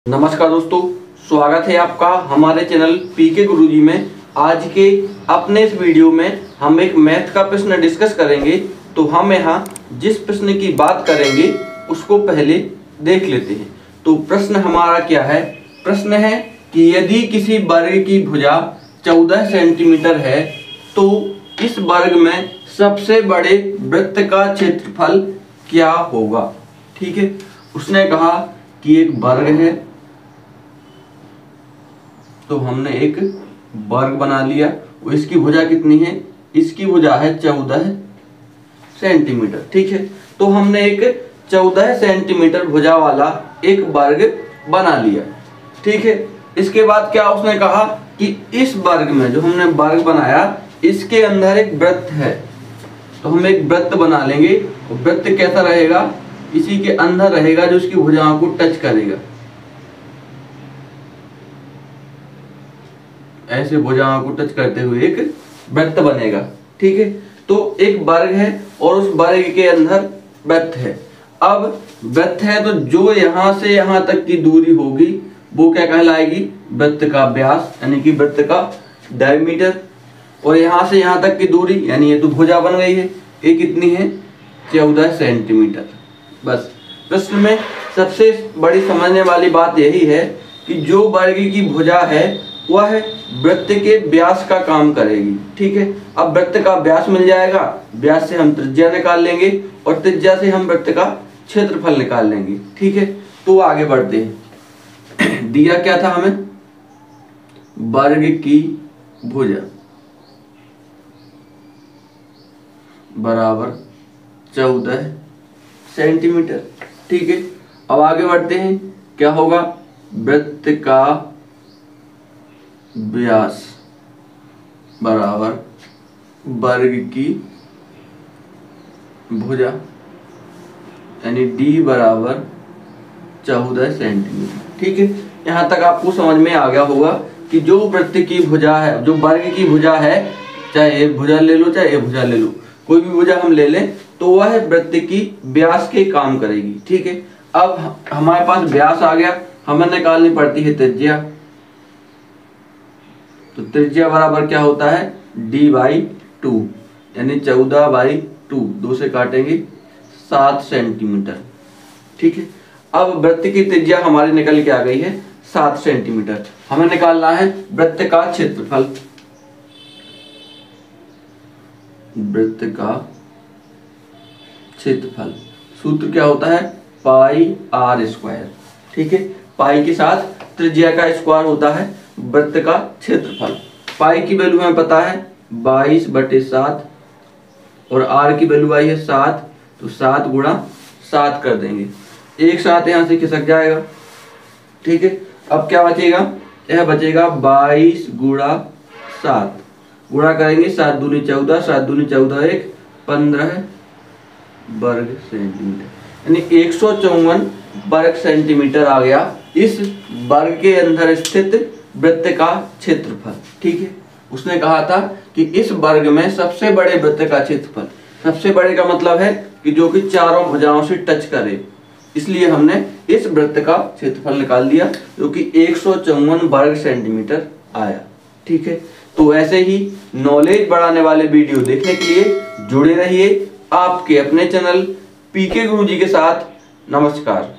नमस्कार दोस्तों, स्वागत है आपका हमारे चैनल पीके गुरुजी में। आज के अपने इस वीडियो में हम एक मैथ का प्रश्न डिस्कस करेंगे। तो हम यहाँ जिस प्रश्न की बात करेंगे उसको पहले देख लेते हैं। तो प्रश्न हमारा क्या है? प्रश्न है कि यदि किसी वर्ग की भुजा 14 सेंटीमीटर है तो इस वर्ग में सबसे बड़े वृत्त का क्षेत्रफल क्या होगा। ठीक है, उसने कहा कि एक वर्ग है, तो हमने एक वर्ग बना लिया। इसकी भुजा कितनी है? इसकी भुजा है 14 सेंटीमीटर। ठीक है, तो हमने एक 14 सेंटीमीटर भुजा वाला एक वर्ग बना लिया। ठीक है, इसके बाद क्या उसने कहा कि इस वर्ग में जो हमने वर्ग बनाया इसके अंदर एक वृत्त है। तो हम एक वृत्त बना लेंगे। वृत्त कैसा रहेगा? इसी के अंदर रहेगा जो इसकी भुजाओं को टच करेगा। ऐसे भुजाओं को टच करते हुए एक वृत्त बनेगा। ठीक है, तो एक वर्ग है और उस वर्ग के अंदर वृत्त है। अब वृत्त है तो जो यहां से यहां तक की दूरी होगी वो क्या कहलाएगी? वृत्त का व्यास, यानी कि वृत्त का डायमीटर। और यहां से यहां तक की दूरी यानी ये तो भुजा बन गई है। ये कितनी है? 14 सेंटीमीटर। बस प्रश्न में सबसे बड़ी समझने वाली बात यही है कि जो वर्ग की भुजा है वह वृत्त के व्यास का काम करेगी। ठीक है, अब वृत्त का व्यास मिल जाएगा, व्यास से हम त्रिज्या निकाल लेंगे और त्रिज्या से हम वृत्त का क्षेत्रफल निकाल लेंगे। ठीक है, तो आगे बढ़ते हैं। दिया क्या था हमें? वर्ग की भुजा बराबर 14 सेंटीमीटर। ठीक है, अब आगे बढ़ते हैं। क्या होगा? वृत्त का व्यास बराबर वर्ग की भुजा, यानी d बराबर 14 सेंटीमीटर। ठीक है, यहां तक आपको समझ में आ गया होगा कि जो वृत्त की भुजा है, जो वर्ग की भुजा है, चाहे ये भुजा ले लो चाहे ये भुजा ले लो, कोई भी भुजा हम ले लें तो वह वृत्त की व्यास के काम करेगी। ठीक है, अब हमारे पास व्यास आ गया, हमें निकालनी पड़ती है त्रिज्या। तो त्रिज्या बराबर क्या होता है? d/2, यानी 14/2, 2 से काटेंगे 7 सेंटीमीटर। ठीक है, अब वृत्त की त्रिज्या हमारी निकल के आ गई है 7 सेंटीमीटर। हमें निकालना है वृत्त का क्षेत्रफल। वृत्त का क्षेत्रफल सूत्र क्या होता है? πr²। ठीक है, पाई के साथ त्रिज्या का स्क्वायर होता है वृत्त का क्षेत्रफल। पाई की वैल्यू हमें पता है 22/7 और आर की वैल्यू आई है 7, तो 7 गुणा 7 कर देंगे। एक साथ यहां से खिसक जाएगा। ठीक है, अब क्या बचेगा? यह बचेगा 22 गुणा 7, गुणा करेंगे 7 दूनी 14, 7 दूनी 14 1, 15 वर्ग सेंटीमीटर, यानी 154 वर्ग सेंटीमीटर आ गया इस वर्ग के अंदर स्थित वृत्त का क्षेत्रफल। ठीक है, उसने कहा था कि इस वर्ग में सबसे बड़े वृत्त का क्षेत्रफल, सबसे बड़े का मतलब है कि जो कि चारों भुजाओं से टच करे, इसलिए हमने इस वृत्त का क्षेत्रफल निकाल दिया जो कि 154 वर्ग सेंटीमीटर आया। ठीक है, तो ऐसे ही नॉलेज बढ़ाने वाले वीडियो देखने के लिए जुड़े रहिए आपके अपने चैनल पीके गुरुजी के साथ। नमस्कार।